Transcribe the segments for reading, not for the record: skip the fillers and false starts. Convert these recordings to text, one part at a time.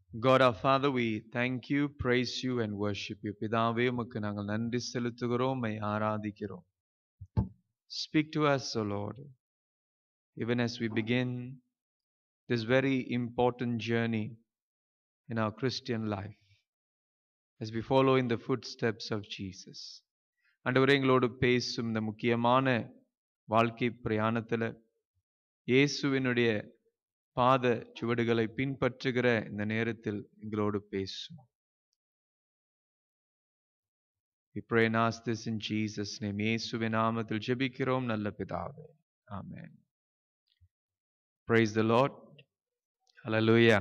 God our Father, we thank you, praise you and worship you. பிதாவே உமக்கு நாங்கள் நன்றி செலுத்துகிறோம், உம்மை ஆராதிக்கிறோம். Speak to us, O Lord, even as we begin this very important journey in our Christian life, as we follow in the footsteps of Jesus. ஆண்டவரே, எங்களோடு பேசும் இந்த முக்கியமான வாழ்க்கை பிரயாணத்தில் இயேசுவினுடைய பாத சுவடுகளை பின்பற்றுகிற இந்த நேரத்தில் எங்களோடு பேசும். We pray and ask this in Jesus' name. இயேசுவின் நாமத்தில் ஜெபிக்கிறோம் நல்ல பிதாவே. Amen. Praise the Lord. Hallelujah.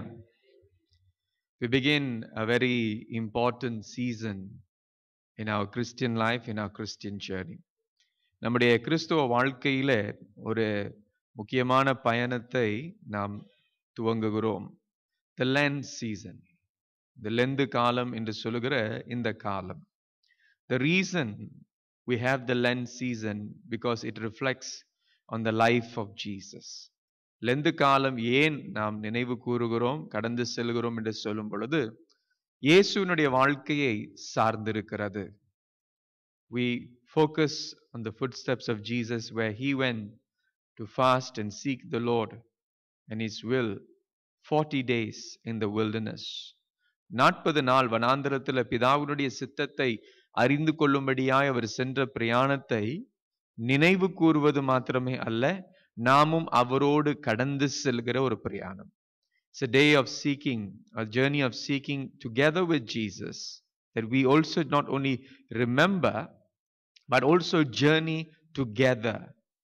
We begin a very important season in our Christian life, in our Christian journey. நம்முடைய கிறிஸ்துவ வாழ்க்கையில ஒரு முக்கியமான பயணத்தை நாம் துவங்குகிறோம். The Lent season. The Lent காலம் என்று சொல்லுகிற இந்த காலம். The reason we have the Lent season because it reflects on the life of Jesus. Lent காலம் ஏன் நாம் நினைவு கூறுகிறோம், கடந்து செல்கிறோம் என்று சொல்லும் பொழுது இயேசுவினுடைய வாழ்க்கையை சார்ந்திருக்கிறது. We focus on the footsteps of Jesus where he went to fast and seek the Lord and his will 40 days in the wilderness. 40 நாள் வனாந்தரத்தில் பிதாவினுடைய சித்தத்தை அறிந்து கொள்ளும்படியாய் அவர் சென்ற பிரயாணத்தை நினைவு கூறுவது மாத்திரமே அல்ல, நாமும் அவரோடு கடந்து செல்கிற ஒரு பிரயாணம். It's a day of seeking, a journey of seeking together with Jesus, that we also not only remember but also journey together.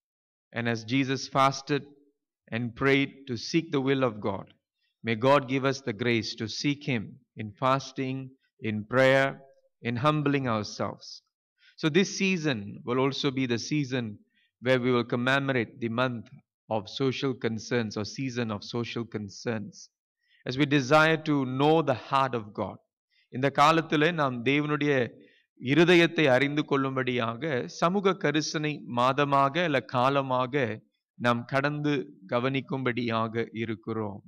And as Jesus fasted and prayed to seek the will of God, may God give us the grace to seek him in fasting, in prayer, in humbling ourselves. So this season will also be the season where we will commemorate the month of social concerns or season of social concerns, as we desire to know the heart of God. இந்த காலத்தில் நாம் தேவனுடைய இருதயத்தை அறிந்து கொள்ளும்படியாக சமூக கரிசனை மாதமாக அல்ல காலமாக நாம் கடந்து கவனிக்கும்படியாக இருக்கிறோம்.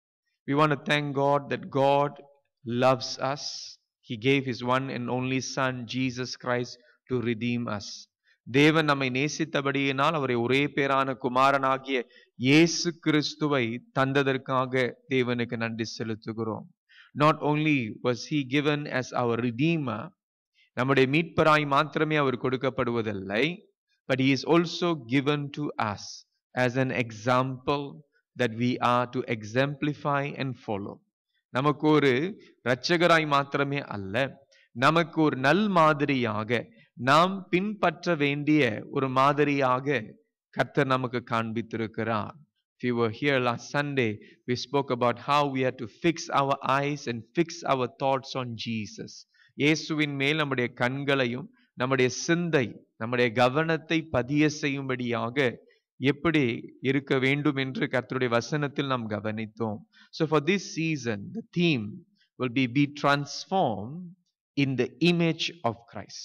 We want to thank God that God loves us. He gave his one and only son Jesus Christ to redeem us. தேவன் நம்மை நேசித்தபடியினால் அவரை ஒரே பேரான குமாரனாகிய இயேசு கிறிஸ்துவை தந்ததற்காக தேவனுக்கு நன்றி செலுத்துகிறோம். Not only was he given as our redeemer, நம்முடைய மீட்பராய் மாத்திரமே அவர் கொடுக்கப்படுவதில்லை, but he is also given to us as an example that we are to exemplify and follow. நமக்கு ஒரு இரட்சகராய் மாத்திரமே அல்ல, நமக்கு ஒரு நல் மாதிரியாக நாம் பின்பற்ற வேண்டிய ஒரு மாதிரியாக கர்த்தர் நமக்கு காண்பித்திருக்கிறார். If you were here last Sunday, we spoke about how we are to fix our eyes and fix our thoughts on Jesus. இயேசுவின் மேல் நம்முடைய கண்களையும் நம்முடைய சிந்தை நம்முடைய கவனத்தை பதிய செய்யும்படியாக எப்படி இருக்க வேண்டும் என்று கர்த்தருடைய வசனத்தில் நாம் கவனித்தோம். So for this season, the theme will be transformed in the image of Christ.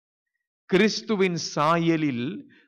கிறிஸ்துவின் சாயலில்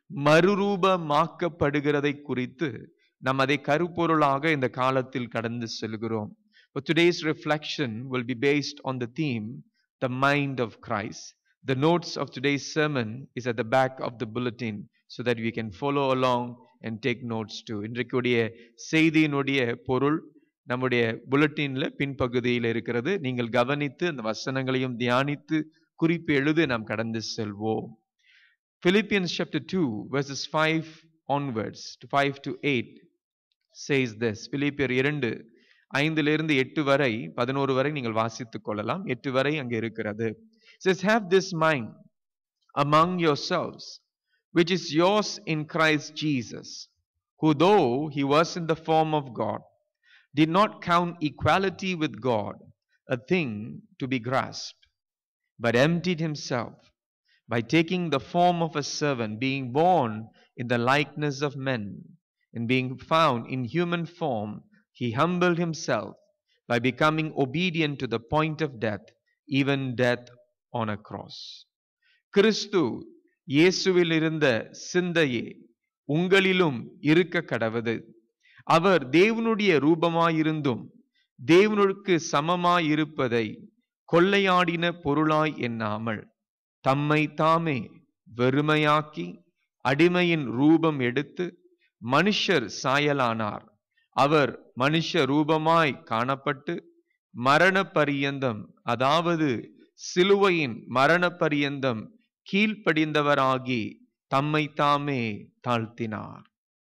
மறுரூபமாக்கப்படுகிறதை குறித்து நாம் அதை கருப்பொருளாக இந்த காலத்தில் கடந்து செல்கிறோம். For today's reflection will be based on the theme, the mind of Christ. The notes of today's sermon is at the back of the bulletin so that we can follow along and take notes too. இன்றைக்குடைய செய்தியினுடைய பொருள் நம்முடைய புல்லட்டின்ல பின்பகுதியில் இருக்கிறது. நீங்கள் கவனித்து அந்த வசனங்களையும் தியானித்து குறிப்பு எழுதி நாம் கடந்து செல்வோம். Philippians chapter 2 verses 5 onwards to 5 to 8 says this. பிலிப்பியர் 2 5 8 வரை 11 வரை நீங்கள் வாசித்துக் கொள்ளலாம். 8 வரை அங்கே இருக்கிறது. It says, have this mind among yourselves, which is yours in Christ Jesus, who though he was in the form of God, did not count equality with God a thing to be grasped, but emptied himself by taking the form of a servant, being born in the likeness of men, and being found in human form, he humbled himself by becoming obedient to the point of death, even death on a cross. கிறிஸ்து இயேசுவில் இருந்த சிந்தையே உங்களிலும் இருக்க கடவது. அவர் தேவனுடைய ரூபமாயிருந்தும் தேவனுக்கு சமமாயிருப்பதை கொள்ளையாடின பொருளாய் எண்ணாமல் தம்மை தாமே வெறுமையாக்கி அடிமையின் ரூபம் எடுத்து மனுஷர் சாயலானார். அவர் மனுஷ ரூபமாய் காணப்பட்டு மரண பரியந்தம், அதாவது சிலுவையின் மரண பரியந்தம் கீழ்ப்படிந்தவராகி தம்மை தாமே தாழ்த்தினார்.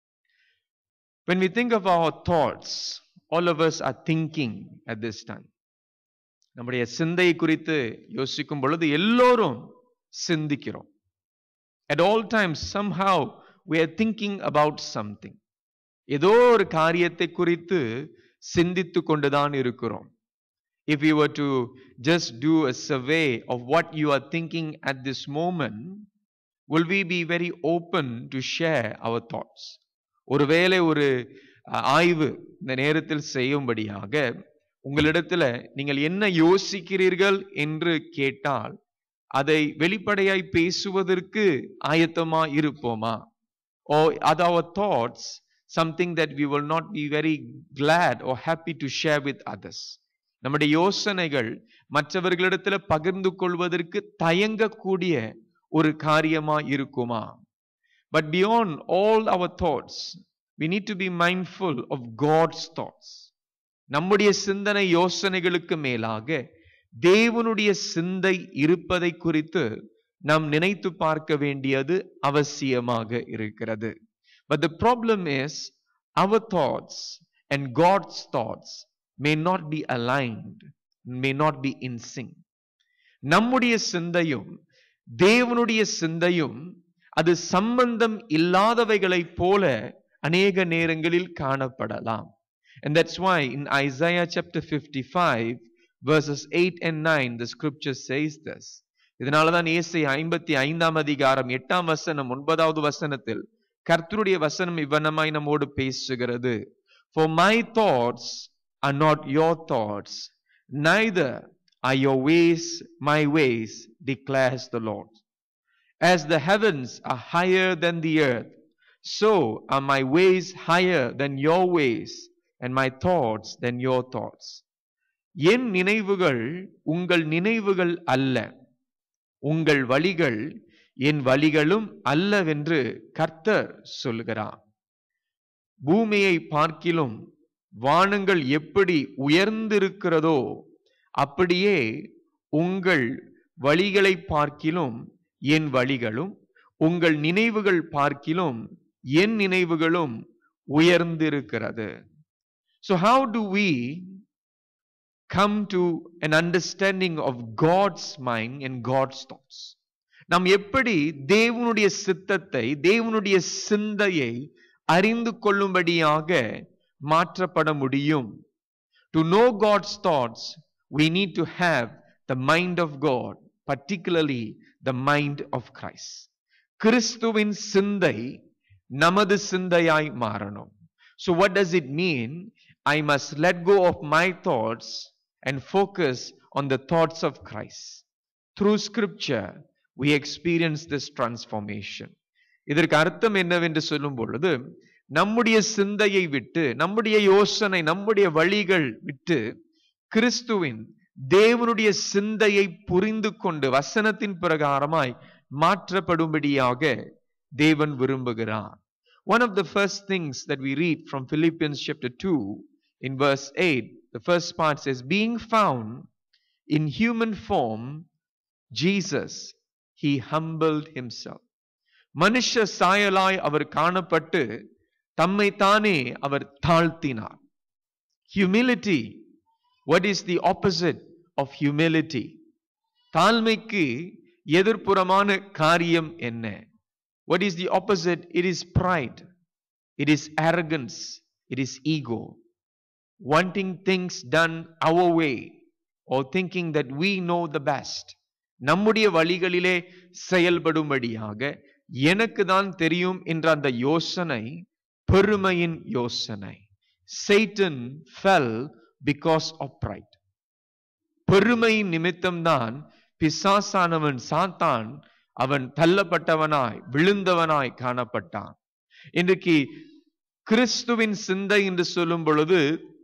When we think of our thoughts, all of us are thinking at this time. நம்முடைய சிந்தை குறித்து யோசிக்கும் பொழுது எல்லோரும் சிந்திக்கிறோம். At all times, somehow we are thinking about something. ஏதோ ஒரு காரியத்தை குறித்து சிந்தித்து கொண்டுதான் இருக்கிறோம். If you were to just do a survey of what you are thinking at this moment, will we be very open to share our thoughts? ஒருவேளை ஒரு ஆய்வு இந்த நேரத்தில் செய்யும்படியாக உங்களிடத்துல நீங்கள் என்ன யோசிக்கிறீர்கள் என்று கேட்டால் அதை வெளிப்படையாய் பேசுவதற்கு ஆயத்தமா இருப்போமா? Or are our thoughts something that we will not be very glad or happy to share with others? நம்முடைய யோசனைகள் மற்றவர்களிடத்துல பகிர்ந்து கொள்வதற்கு தயங்கக்கூடிய ஒரு காரியமா இருக்குமா? But beyond all our thoughts, we need to be mindful of God's thoughts. நம்முடைய சிந்தனை யோசனைகளுக்கு மேலாக தேவனுடைய சிந்தை இருப்பதை குறித்து நாம் நினைத்து பார்க்க வேண்டியது அவசியமாக இருக்கிறது. But the problem is, our thoughts and God's thoughts may not be aligned, may not be in sync. நம்முடைய சிந்தையும் தேவனுடைய சிந்தையும் அது சம்பந்தம் இல்லாதவைகளைப் போல அநேக நேரங்களில் காணப்படலாம். And that's why in Isaiah chapter 55 verses 8 and 9 the scripture says this. இதனாலதான் ஏசாயா 55ஆம் அதிகாரம் 8ஆம் வசனம் 9வது வசனத்தில் கர்த்தருடைய வசனம் இவ்வண்ணமாய் நம்மோடு பேசுகிறது. For my thoughts are not your thoughts, neither are your ways my ways, declares the Lord. As the heavens are higher than the earth, so are my ways higher than your ways, and my thoughts than your thoughts. என் நினைவுகள் உங்கள் நினைவுகள் அல்ல, உங்கள் வழிகள் என் வழிகளும் அல்லவென்று கர்த்தர் சொல்கிறார். பூமியை பார்க்கிலும் வானங்கள் எப்படி உயர்ந்திருக்கிறதோ அப்படியே உங்கள் வழிகளை பார்க்கிலும் என் வழிகளும் உங்கள் நினைவுகள் பார்க்கிலும் என் நினைவுகளும் உயர்ந்திருக்கிறது. So how do we come to an understanding of God's mind and God's thoughts? நாம் எப்படி தேவனுடைய சித்தத்தை தேவனுடைய சிந்தையை அறிந்து கொள்ளும்படியாக மாற்றப்பட முடியும்? To know God's thoughts, we need to have the mind of God, particularly the mind of Christ. கிறிஸ்துவின் சிந்தை நமது சிந்தையாய் மாறணும். So what does it mean? I must let go of my thoughts and focus on the thoughts of Christ. Through scripture, we experience this transformation. இதற்கு அர்த்தம் என்னவென்று சொல்லும் பொழுது, நம்முடைய சிந்தையை விட்டு, நம்முடைய யோசனை, நம்முடைய வழிகள் விட்டு கிறிஸ்துவின் தேவனுடைய சிந்தையை புரிந்து கொண்டு வசனத்தின் பிரகாரமாய் மாற்றப்படும்படியாக தேவன் விரும்புகிறார். One of the first things that we read from Philippians chapter 2 in verse 8, the first part says, being found in human form, Jesus, he humbled himself. மனுஷ சாயலாய் அவர் காணப்பட்டு தம்மை தானே அவர் தாழ்த்தினார். Humility. What is the opposite of humility? தாழ்மைக்கு எதிர்ப்புறமான காரியம் என்ன? What is the opposite? It is pride. It is arrogance. It is ego. Wanting things done our way or thinking that we know the best. நம்முடைய வழிகளிலே செயல்படும்படியாக எனக்கு தான் தெரியும் என்ற அந்த யோசனை பெருமையின் யோசனை. Satan fell because of pride. பெருமையின் நிமித்தம்தான் பிசாசானவன் சாத்தான் அவன் தள்ளப்பட்டவனாய் விழுந்தவனாய் காணப்பட்டான். இன்றைக்கு கிறிஸ்துவின் சிந்தை என்று சொல்லும் பொழுது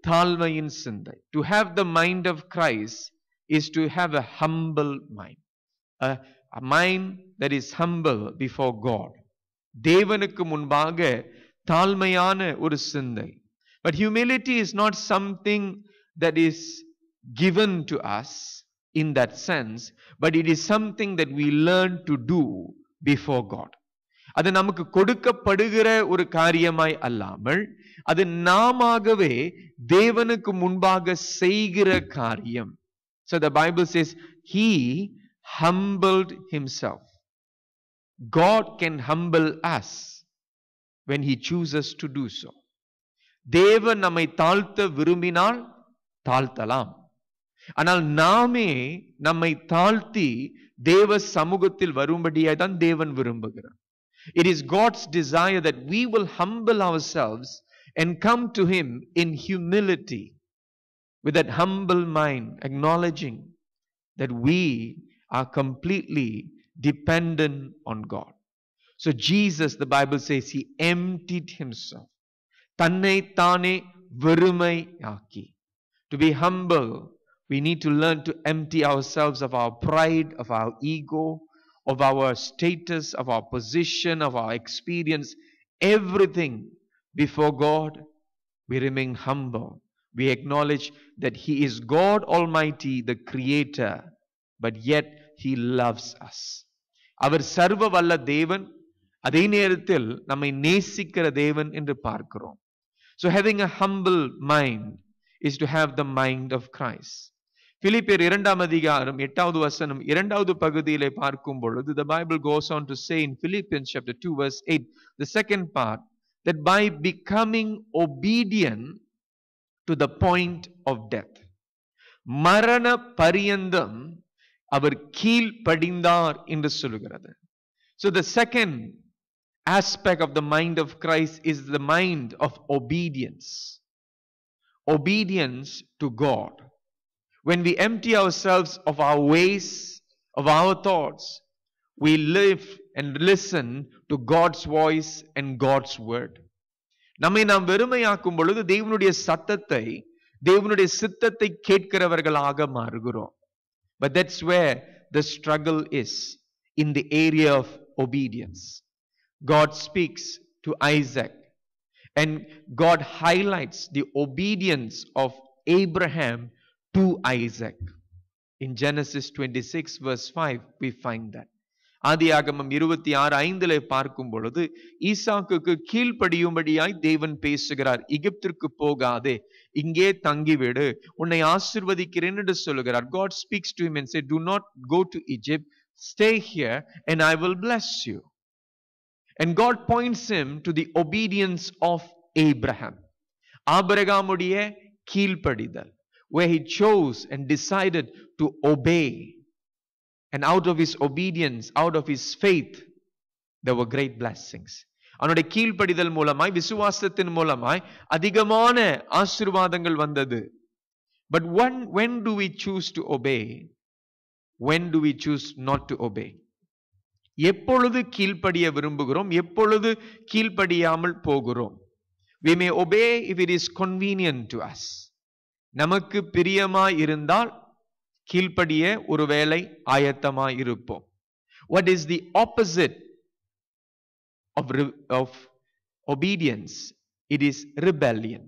தாழ்மையின் சிந்தை. To have the mind of Christ is to have a humble mind. A mind that is humble before God. தேவனுக்கு முன்பாக தாழ்மையான ஒரு சிந்தை. But humility is not something that is given to us in that sense, but it is something that we learn to do before God. அது நமக்கு கொடுக்கப்படுகிற ஒரு காரியமாய் அல்லாமல் அது நாமாகவே தேவனுக்கு முன்பாக செய்கிற காரியம். So the Bible says he humbled himself. God can humble us when he chooses to do so. தேவன் நம்மை தாழ்த்த விரும்பினால் தாழ்த்தலாம். ஆனால் நாமே நம்மை தாழ்த்தி தேவ சமூகத்தில் வரும்படியாய் தான் தேவன் விரும்புகிறார். It is God's desire that we will humble ourselves and come to him in humility, with that humble mind, acknowledging that we are completely dependent on God. So Jesus, the Bible says, he emptied himself. தன்னை தானே வெறுமையாக்கி. To be humble, we need to learn to empty ourselves of our pride, of our ego, of our status, of our position, of our experience, everything before God. We remain humble. We acknowledge that he is God Almighty, the Creator, but yet he loves us. அவர் சர்வ வல்ல தேவன், அதே நேரத்தில் நம்மை நேசிக்கிற தேவன் என்று பார்க்கிறோம். So having a humble mind is to have the mind of Christ. பிலிப்பியர் 2ஆம் அதிகாரம் 8வது வசனம் 2வது பகுதியிலே பார்க்கும் பொழுது the Bible goes on to say in Philippians chapter 2 verse 8, the second part, that by becoming obedient to the point of death, மரண பரியந்தம் அவர் கீழ்ப்படிந்தார் என்று சொல்கிறது. So the second aspect of the mind of Christ is the mind of obedience. Obedience to God. When we empty ourselves of our ways, of our thoughts, we live and listen to God's voice and God's word. நம்மை நாம் வெறுமையாக்கும் பொழுது தேவனுடைய சத்தத்தை, தேவனுடைய சித்தத்தை கேட்கிறவர்களாக மாறுகிறோம். But that's where the struggle is, in the area of obedience. God speaks to Isaac, and God highlights the obedience of Abraham to Isaac. In Genesis 26 verse 5 we find that. ஆதியாகமம் 26:5 பார்க்கும் பொழுது ஈசாக்குக்கு கீழ்ப்படியும்படியாய் தேவன் பேசுகிறார். எகிப்திற்கு போகாதே, இங்கே தங்கிவிடு, உன்னை ஆசீர்வதிக்கிறேன் என்று சொல்லுகிறார். God speaks to him and said, do not go to Egypt, stay here and I will bless you. And God points him to the obedience of Abraham. ஆபிரகாமுடைய கீழ்ப்படிதல், where he chose and decided to obey. And out of his obedience, out of his faith, there were great blessings. அவனுடைய கீழ்ப்படிதல் மூலமாய், விசுவாசத்தின் மூலமாய் அதிகமான ஆசீர்வாதங்கள் வந்தது. But when do we choose to obey? When do we choose not to obey? எப்பொழுது கீழ்ப்படிய விரும்புகிறோம், எப்பொழுது கீழ்ப்படியாமல் போகிறோம்? We may obey if it is convenient to us. நமக்கு பிரியமாய் இருந்தால் கீழ்ப்படிய ஒருவேளை ஆயத்தமாய் இருப்போம். What is the opposite of obedience? It is rebellion.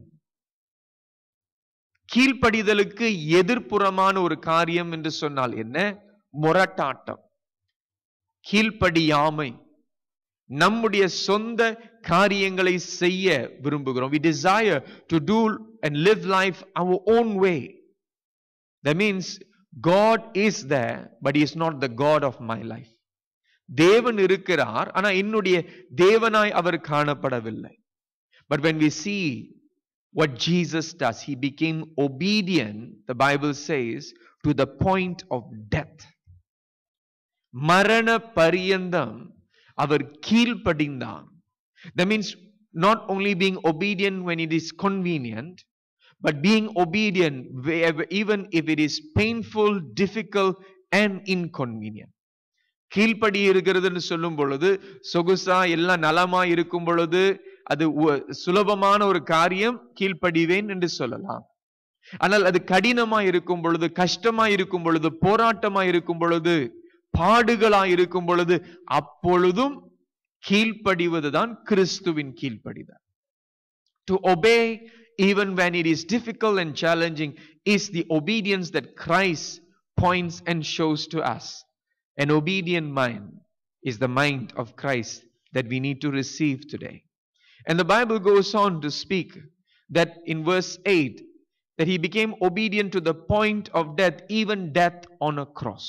கீழ்ப்படிதலுக்கு எதிர்ப்புறமான ஒரு காரியம் என்று சொன்னால் என்ன? முரட்டாட்டம், கீழ்ப்படியாமை. நம்முடைய சொந்த காரியங்களை செய்ய விரும்புகிறோம். We desire to do and live life our own way. That means God is there, but he is not the God of my life. தேவன் இருக்கிறார், ஆனா என்னுடைய தேவனாய் அவர் காணப்படவில்லை. But when we see what Jesus does, he became obedient, the Bible says, to the point of death. மரண பரியந்தம் அவர் கீழ்ப்படிந்தார். That means not only being obedient when it is convenient, but being obedient even if it is painful, difficult and inconvenient. கீழ்ப்படி இருக்கிறதுன்னு சொல்லும் பொழுது, சொகுசா எல்லாம் நலமா இருக்கும் பொழுது அது சுலபமான ஒரு காரியம், கீழ்ப்படிவேன் என்று சொல்லலாம். ஆனால் அது கடினமா இருக்கும் பொழுது, கஷ்டமா இருக்கும் பொழுது, போராட்டமா இருக்கும் பொழுது, பாடுகளா இருக்கும் பொழுது, அப்பொழுதும் கீழ்ப்படிவதுதான் கிறிஸ்துவின் கீழ்ப்படிதல். To obey even when it is difficult and challenging is the obedience that Christ points and shows to us. An obedient mind is the mind of Christ that we need to receive today. And the Bible goes on to speak that in verse 8, that he became obedient to the point of death, even death on a cross.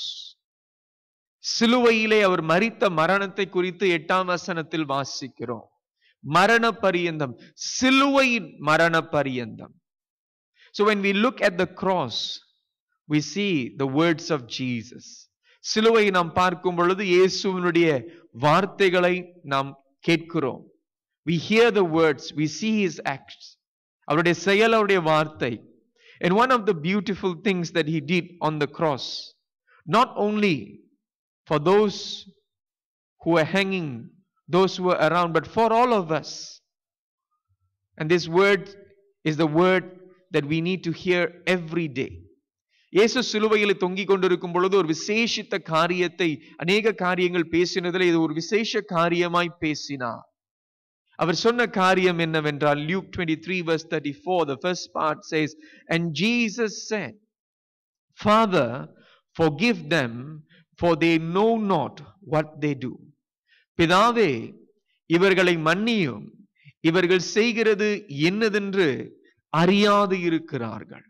சிலுவையிலே அவர் மரித்த மரணத்தை குறித்து 8ஆம் வசனத்தில் வாசிக்கிறோம். மரண பரியந்தம், சிலுவையின் மரண பரியந்தம். So when we look at the cross, we see the words of Jesus. சிலுவை நாம் பார்க்கும் பொழுது இயேசுவினுடைய வார்த்தைகளை நாம் கேட்கிறோம். We hear the words, we see his acts. அவருடைய செயல், அவருடைய வார்த்தை. And one of the beautiful things that he did on the cross, not only for those who were hanging, those who were around, but for all of us. And this word is the word that we need to hear every day. இயேசு சிலுவையில் தொங்கிக் கொண்டிருக்கும் பொழுது ஒரு விசேஷித்த காரியத்தை, அநேக காரியங்கள் பேசினதில் இது ஒரு விசேஷ காரியமாய் பேசினார். அவர் சொன்ன காரியம் என்னவென்றால், Luke 23 verse 34, the first part says, and Jesus said, Father, forgive them, for they know not what they do. பிதாவே, இவர்களை மன்னியும், இவர்கள் செய்கிறது என்னதென்று அறியாது இருக்கிறார்கள்.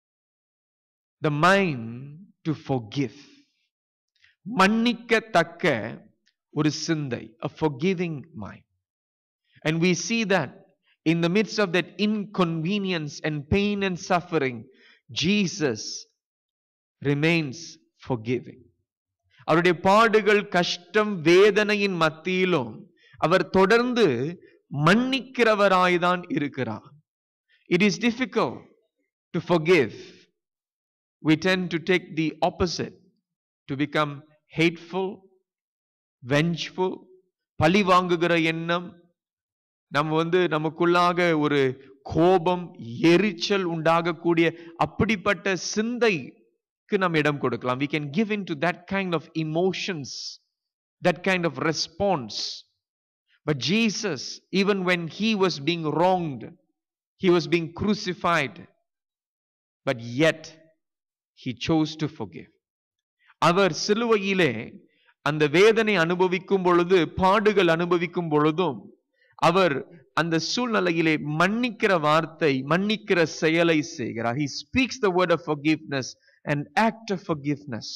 The mind to forgive. மன்னிக்கத்தக்க ஒரு சிந்தை, a forgiving mind. And we see that in the midst of that inconvenience and pain and suffering, Jesus remains forgiving. அவருடைய பாடுகள், கஷ்டம், வேதனையின் மத்தியிலும் அவர் தொடர்ந்து மன்னிக்கிறவராய்தான் இருக்கிறார். It is difficult to forgive. We tend to take the opposite, to become hateful, vengeful, பழி வாங்குகிற எண்ணம், நமக்குள்ளாக ஒரு கோபம், எரிச்சல் உண்டாகக்கூடிய அப்படிப்பட்ட சிந்தைக்கு நாம் இடம் கொடுக்கலாம். We can give into that kind of emotions, that kind of response. But Jesus, even when he was being wronged, he was being crucified, but yet he chose to forgive. அவர் சிலுவையிலே அந்த வேதனை அனுபவிக்கும் பொழுது, பாடுகள் அனுபவிக்கும் பொழுதும் அவர் அந்த சூழ்நிலையிலே மன்னிக்கிற வார்த்தை, மன்னிக்கிற செயலை செய்கிறார். He speaks the word of forgiveness, an act of forgiveness.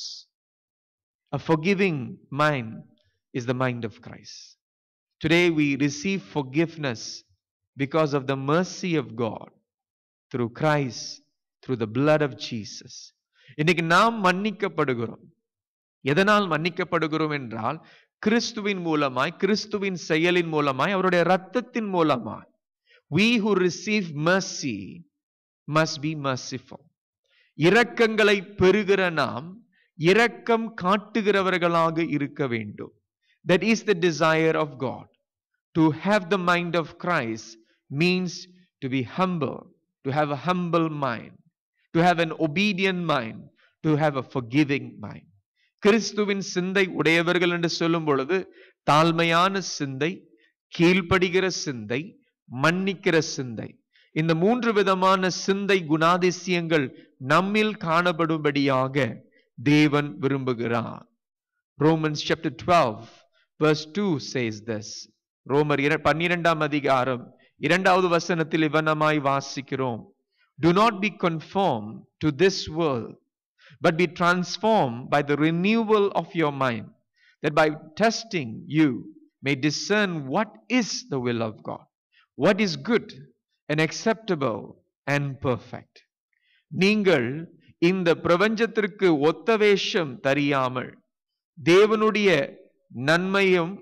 A forgiving mind is the mind of Christ. Today we receive forgiveness because of the mercy of God through Christ, through the blood of Jesus. இன்னைக்கு நாம் மன்னிக்கப்படுகிறோம். எதனால் மன்னிக்கப்படுகிறோம் என்றால், கிறிஸ்துவின் மூலமாய், கிறிஸ்துவின் செயலின் மூலமாய், அவருடைய இரத்தத்தின் மூலமாய். We who receive mercy must be merciful. இரக்கங்களை பெறுகிற நாம் இரக்கம் காட்டுகிறவர்களாக இருக்க வேண்டும். That is the desire of God. To have the mind of Christ means to be humble, to have a humble mind, to have an obedient mind, to have a forgiving mind. கிறிஸ்துவின் சிந்தை உடையவர்கள் என்று சொல்லும் பொழுது தாழ்மையான சிந்தை, கீழ்ப்படுகிற சிந்தை, மன்னிக்கிற சிந்தை, இந்த 3 விதமான சிந்தை குணாதிசயங்கள் நம்மில் காணப்படும்படியாக தேவன் விரும்புகிறார். Romans chapter 12 verse 2 says this. ரோமர் 12ஆம் அதிகாரம் 2வது வசனத்தில் இவனமாய் வாசிக்கிறோம். Do not be conformed to this world, but be transformed by the renewal of your mind, that by testing you may discern what is the will of God, what is good and acceptable and perfect. நீங்கள் இந்த பிரபஞ்சத்திற்கு ஒத்த வேஷம் தெரியாமல் தேவனுடைய நன்மையும்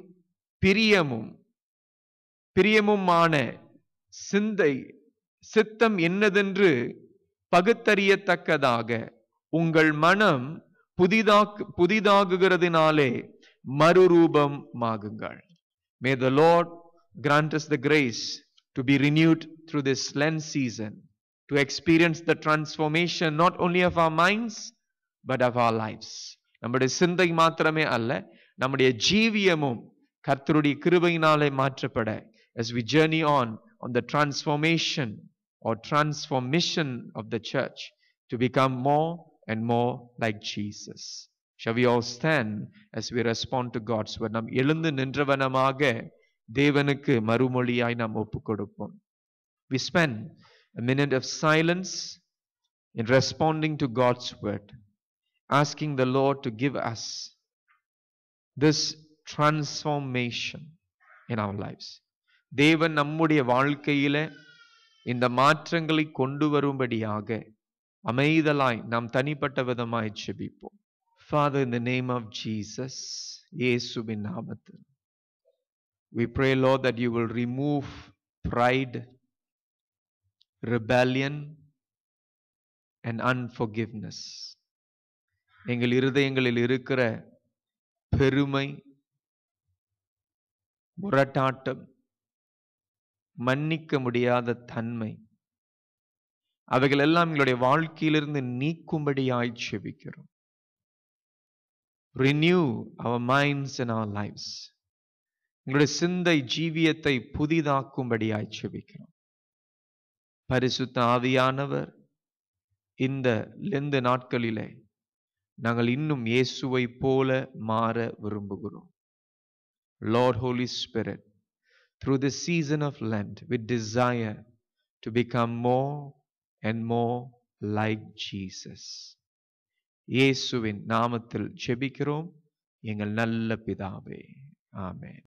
பிரியமுமான சித்தம் என்னதென்று பகுத்தறியத்தக்கதாக உங்கள் மனம் புதிதாகுகிறதினாலே மறுரூபமாகுங்கள். May the Lord grant us the grace to be renewed through this Lent season, to experience the transformation not only of our minds but of our lives. நம்முடைய சிந்தை மாத்திரமே அல்ல, நம்முடைய ஜீவியமும் கர்த்தருடைய கிருபையினாலே மாற்றப்பட, as we journey on the transformation or transformation of the church to become more and more like Jesus. Shall we all stand as we respond to God's word? நாம் எழுந்து நின்றவனமாக தேவனுக்கு மறுமொழியாய் நாம் ஒப்பு கொடுப்போம். We spend a minute of silence in responding to God's word, asking the Lord to give us this transformation in our lives. தேவன் நம்முடைய வாழ்க்கையில இந்த மாற்றங்களை கொண்டு வரும்படியாக அமைதலாய் நாம் தனிப்பட்ட விதமாய் ஜெபிப்போம். Father, in the name of Jesus, இயேசுவின் நாமத்தில், we pray, Lord, that you will remove pride, rebellion, and unforgiveness. எங்கள் இருதயங்களில் இருக்கிற பெருமை, முரட்டாட்டம், மன்னிக்க முடியாத தன்மை, அவைகள் எல்லாம் எங்களுடைய வாழ்க்கையிலிருந்து நீக்கும்படியாய் ஜெபிக்கிறோம். Renew our minds and our lives. எங்களுடைய சிந்தை ஜீவியத்தை புதிதாக்கும்படியாய் ஜெபிக்கிறோம். பரிசுத்த ஆவியானவர், இந்த லெந்து நாட்களிலே நாங்கள் இன்னும் இயேசுவை போல மாற விரும்புகிறோம். Lord, Holy Spirit, through this season of Lent, we desire to become more and more like Jesus. இயேசுவின் நாமத்தில் ஜெபிக்கிறோம் எங்கள் நல்ல பிதாவே. ஆமென்.